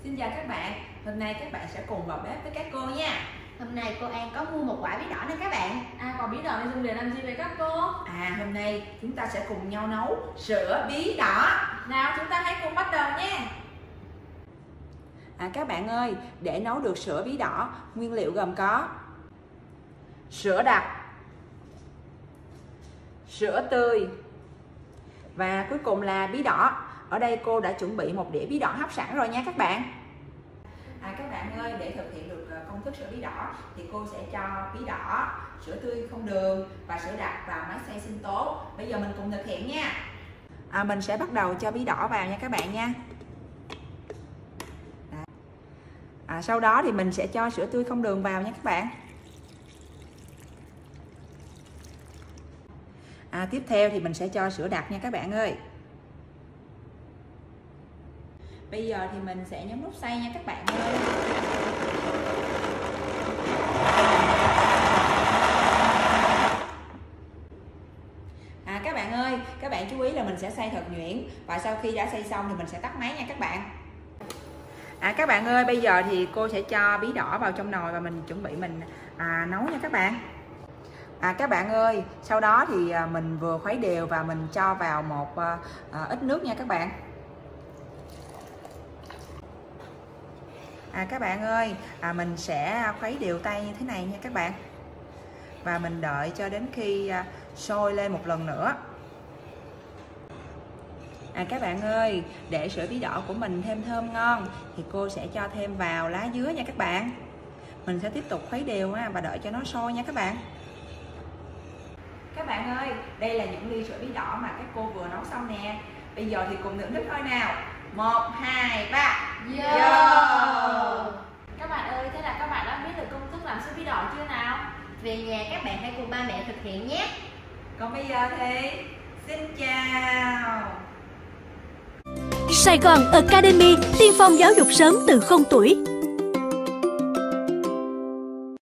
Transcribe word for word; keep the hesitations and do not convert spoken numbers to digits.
Xin chào các bạn, hôm nay các bạn sẽ cùng vào bếp với các cô nha. Hôm nay cô An có mua một quả bí đỏ nữa các bạn. À, quả bí đỏ này dùng để làm gì vậy các cô? À, hôm nay chúng ta sẽ cùng nhau nấu sữa bí đỏ. Nào, chúng ta hãy cùng bắt đầu nha. À, các bạn ơi, để nấu được sữa bí đỏ, nguyên liệu gồm có sữa đặc, sữa tươi và cuối cùng là bí đỏ. Ở đây cô đã chuẩn bị một đĩa bí đỏ hấp sẵn rồi nha các bạn. À, các bạn ơi, để thực hiện được công thức sữa bí đỏ thì cô sẽ cho bí đỏ, sữa tươi không đường và sữa đặc vào máy xay sinh tố. Bây giờ mình cùng thực hiện nha. À, mình sẽ bắt đầu cho bí đỏ vào nha các bạn nha. À, sau đó thì mình sẽ cho sữa tươi không đường vào nha các bạn. À, tiếp theo thì mình sẽ cho sữa đặc nha các bạn ơi. Bây giờ thì mình sẽ nhấn nút xay nha các bạn ơi. À, các bạn ơi, các bạn chú ý là mình sẽ xay thật nhuyễn. Và sau khi đã xay xong thì mình sẽ tắt máy nha các bạn. À, các bạn ơi, bây giờ thì cô sẽ cho bí đỏ vào trong nồi và mình chuẩn bị mình à, nấu nha các bạn. À, các bạn ơi, sau đó thì mình vừa khuấy đều và mình cho vào một à, ít nước nha các bạn. À, các bạn ơi, à, mình sẽ khuấy đều tay như thế này nha các bạn. Và mình đợi cho đến khi à, sôi lên một lần nữa. À, các bạn ơi, để sữa bí đỏ của mình thêm thơm ngon thì cô sẽ cho thêm vào lá dứa nha các bạn. Mình sẽ tiếp tục khuấy đều và đợi cho nó sôi nha các bạn. Các bạn ơi, đây là những ly sữa bí đỏ mà các cô vừa nấu xong nè. Bây giờ thì cùng thưởng thức thôi nào. Một, hai, ba. Yo! Các bạn ơi, thế là các bạn đã biết được công thức làm sữa bí đỏ chưa nào? Về nhà các bạn hãy cùng ba mẹ thực hiện nhé. Còn bây giờ thì xin chào. Sài Gòn Academy, tiên phong giáo dục sớm từ không tuổi.